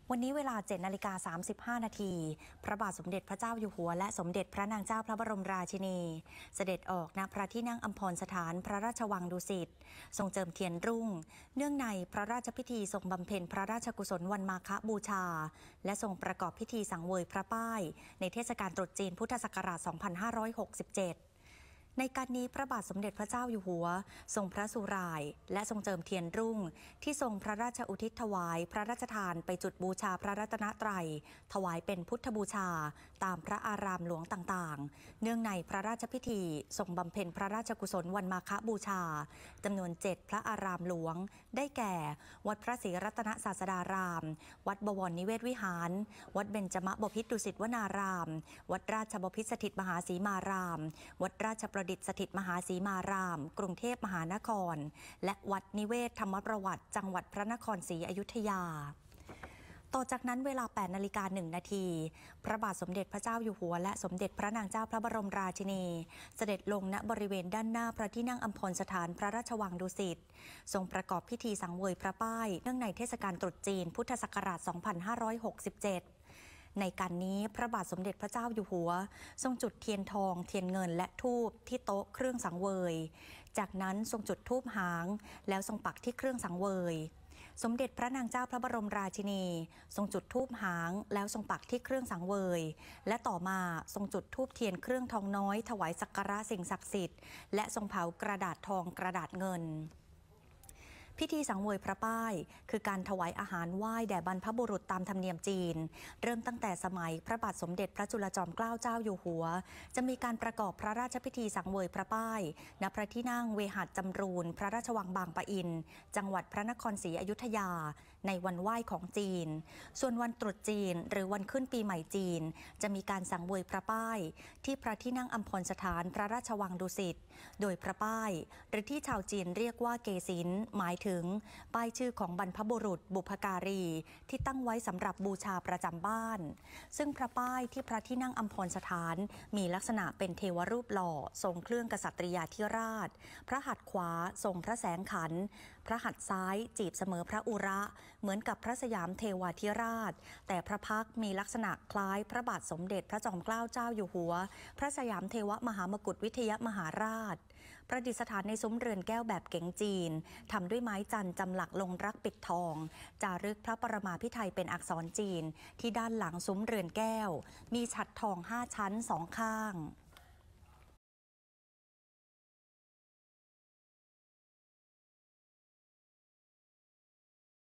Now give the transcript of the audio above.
วันนี้เวลา 7:35 นาทีพระบาทสมเด็จพระเจ้าอยู่หัวและสมเด็จพระนางเจ้าพระบรมราชินีเสด็จออกณพระที่นั่งอัมพรสถานพระราชวังดุสิตทรงเจิมเทียนรุ่งเนื่องในพระราชพิธีทรงบำเพ็ญพระราชกุศลวันมาฆบูชาและทรงประกอบพิธีสังเวยพระป้ายในเทศกาลตรุษจีนพุทธศักราช 2567ในการนี้พระบาทสมเด็จพระเจ้าอยู่หัวทรงพระสุร่ายและทรงเจิมเทียนรุ่งที่ทรงพระราชอุทิศถวายพระราชทานไปจุดบูชาพระรัตนตรัยถวายเป็นพุทธบูชาตามพระอารามหลวงต่างๆเนื่องในพระราชพิธีทรงบำเพ็ญพระราชกุศลวันมาฆบูชาจำนวน7พระอารามหลวงได้แก่วัดพระศรีรัตนศาสดารามวัดบวรนิเวศวิหารวัดเบญจมบพิตรดุสิตวนารามวัดราชบพิตรสถิตมหาสีมารามวัดราชประดิษฐ์สถิตมหาสีมารามกรุงเทพมหานครและวัดนิเวศธรรมประวัติจังหวัดพระนครศรีอยุธยาต่อจากนั้นเวลา 8:01 นาทีพระบาทสมเด็จพระเจ้าอยู่หัวและสมเด็จพระนางเจ้าพระบรมราชินีเสด็จลงณบริเวณด้านหน้าพระที่นั่งอัมพรสถานพระราชวังดุสิตทรงประกอบพิธีสังเวยพระป้ายเนื่องในเทศกาลตรุษจีนพุทธศักราช 2567ในการนี้พระบาทสมเด็จพระเจ้าอยู่หัวทรงจุดเทียนทองเทียนเงินและธูปที่โต๊ะเครื่องสังเวยจากนั้นทรงจุดธูปหางแล้วทรงปักที่เครื่องสังเวยสมเด็จพระนางเจ้าพระบรมราชินีทรงจุดธูปหางแล้วทรงปักที่เครื่องสังเวยและต่อมาทรงจุดธูปเทียนเครื่องทองน้อยถวายสักการะสิ่งศักดิ์สิทธิ์และทรงเผากระดาษทองกระดาษเงินพิธีสังเวยพระป้ายคือการถวายอาหารไหว้แด่บรรพบุรุษตามธรรมเนียมจีนเริ่มตั้งแต่สมัยพระบาทสมเด็จพระจุลจอมเกล้าเจ้าอยู่หัวจะมีการประกอบพระราชพิธีสังเวยพระป้ายณพระที่นั่งเวหาจำรูนพระราชวังบางปะอินจังหวัดพระนครศรีอยุธยาในวันไหว้ของจีนส่วนวันตรุษจีนหรือวันขึ้นปีใหม่จีนจะมีการสังเวยพระป้ายที่พระที่นั่งอัมพรสถานพระราชวังดุสิตโดยพระป้ายหรือที่ชาวจีนเรียกว่าเกศินหมายถึงป้ายชื่อของบรรพบุรุษบุพการีที่ตั้งไว้สำหรับบูชาประจำบ้านซึ่งพระป้ายที่พระที่นั่งอัมพรสถานมีลักษณะเป็นเทวรูปหล่อทรงเครื่องกษัตริยาธิราชพระหัตถ์ขวาทรงพระแสงขันพระหัตถ์ซ้ายจีบเสมอพระอุระเหมือนกับพระสยามเทวาธิราชแต่พระพักตร์มีลักษณะคล้ายพระบาทสมเด็จพระจอมเกล้าเจ้าอยู่หัวพระสยามเทวมหามกุฏวิทยมหาราชประดิษฐานในซุ้มเรือนแก้วแบบเก๋งจีนทำด้วยไม้จันทร์จำหลักลงรักปิดทองจารึกพระปรมาภิไธยเป็นอักษรจีนที่ด้านหลังซุ้มเรือนแก้วมีฉัตรทอง5ชั้น2ข้าง